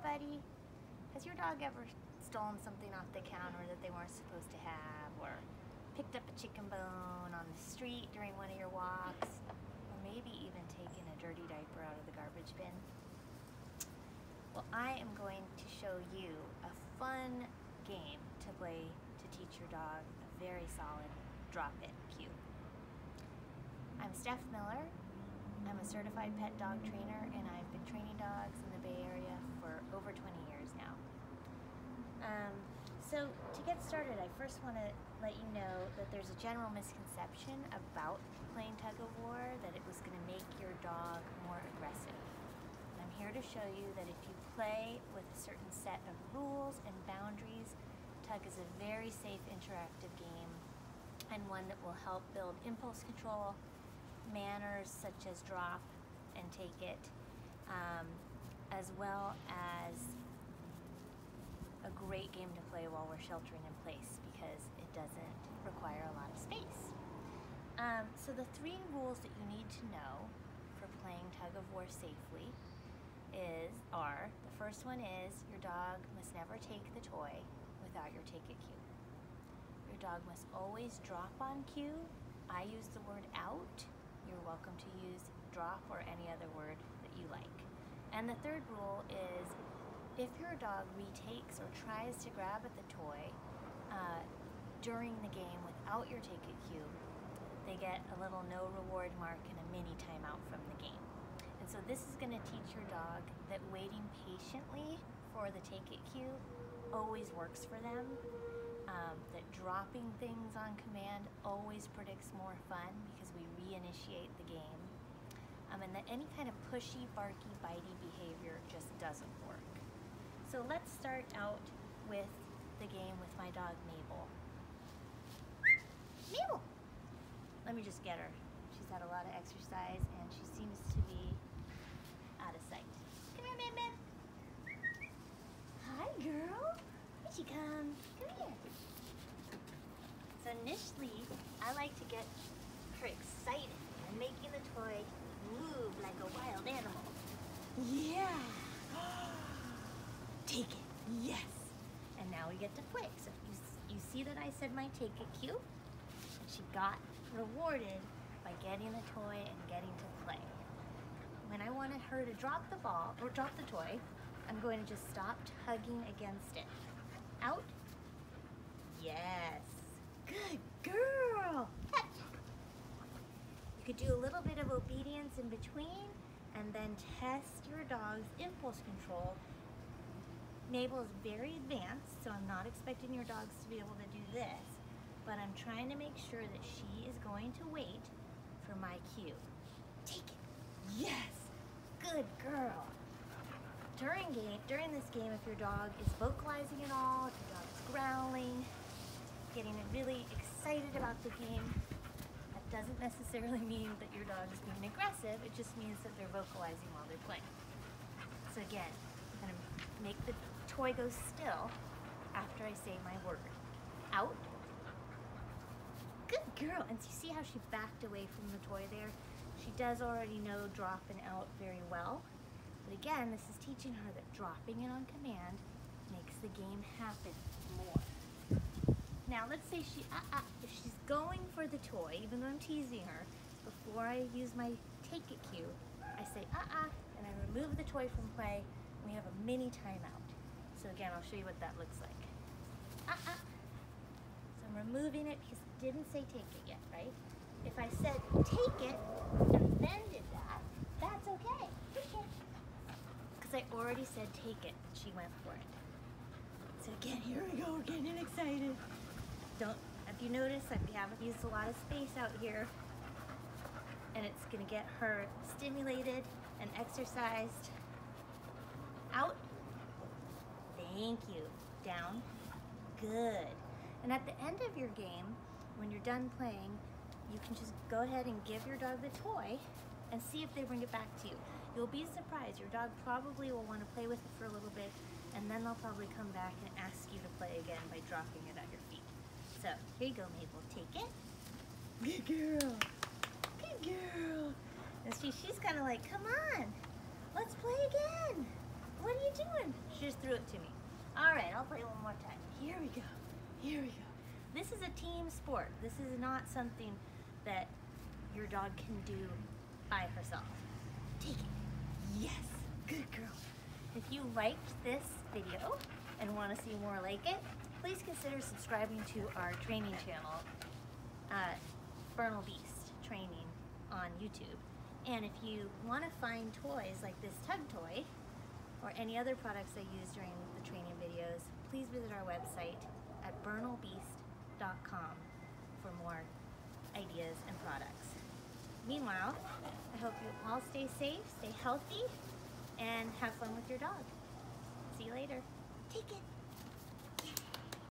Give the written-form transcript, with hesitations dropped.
buddy? Has your dog ever stolen something off the counter that they weren't supposed to have, or picked up a chicken bone on the street during one of your walks, or maybe even taken a dirty diaper out of the garbage bin? Well, I am going to show you a fun game to play to teach your dog a very solid drop-in cue. I'm Steph Miller. I'm a certified pet dog trainer, and I've been training dogs in the Bay Area for over 20 years now. So to get started, I first want to let you know that there's a general misconception about playing Tug of War, that it was going to make your dog more aggressive. And I'm here to show you that if you play with a certain set of rules and boundaries, Tug is a very safe interactive game, and one that will help build impulse control, manners such as drop and take it, as well as a great game to play while we're sheltering in place because it doesn't require a lot of space. So the 3 rules that you need to know for playing Tug of War safely are, the first one is your dog must never take the toy without your take it cue. Your dog must always drop on cue. I use the word out. You're welcome to use drop or any other word that you like. And the third rule is if your dog retakes or tries to grab at the toy during the game without your take it cue, they get a little no reward mark and a mini timeout from the game. And so this is going to teach your dog that waiting patiently for the take it cue always works for them. That dropping things on command always predicts more fun because we reinitiate the game, and that any kind of pushy, barky, bitey behavior just doesn't work. So let's start out with the game with my dog Mabel. Mabel! Let me just get her. She's had a lot of exercise and she seems to be out of sight. Come here, Min. Hi, girl. Here she comes. Come here. So initially, I like to get her excited and making the toy move like a wild animal. Yeah. Take it. Yes. And now we get to play. So you see that I said my take it cue, and she got rewarded by getting the toy and getting to play. When I wanted her to drop the ball or drop the toy, I'm going to just stop tugging against it. Out. Yes. Good girl. You could do a little bit of obedience in between and then test your dog's impulse control. Mabel is very advanced, so I'm not expecting your dogs to be able to do this, but I'm trying to make sure that she is going to wait for my cue. Take it. Yes. Good girl. During this game, if your dog is vocalizing at all, if your dog is growling, getting really excited about the game, that doesn't necessarily mean that your dog is being aggressive. It just means that they're vocalizing while they're playing. So again, I'm gonna make the toy go still after I say my word. Out. Good girl. And you see how she backed away from the toy there? She does already know drop and out very well. But again, this is teaching her that dropping it on command makes the game happen more. Now let's say if she's going for the toy, even though I'm teasing her, before I use my take it cue, I say and I remove the toy from play, and we have a mini timeout. So again, I'll show you what that looks like. So I'm removing it because it didn't say take it yet, right? If I said take it and then did that, that's okay. Because I already said take it, and she went for it. So again, here we go, we're getting excited. If you notice, we haven't used a lot of space out here, and it's gonna get her stimulated and exercised. Out. Thank you. Down. Good. And at the end of your game, when you're done playing, you can just go ahead and give your dog the toy and see if they bring it back to you. You'll be surprised. Your dog probably will want to play with it for a little bit, and then they'll probably come back and ask you to play again by dropping it at your feet. So here you go, Mabel. Take it. Good girl. Good girl. And she's kind of like, come on, let's play again. What are you doing? She I'll play one more time. Here we go. Here we go. This is a team sport. This is not something that your dog can do by herself. Take it. Yes. Good girl. If you liked this video and want to see more like it, please consider subscribing to our training channel, Bernal Beast Training on YouTube. And if you want to find toys like this tug toy or any other products I use during the training videos, please visit our website at bernalbeast.com for more ideas and products. Meanwhile, I hope you all stay safe, stay healthy, and have fun with your dog. See you later. Take it.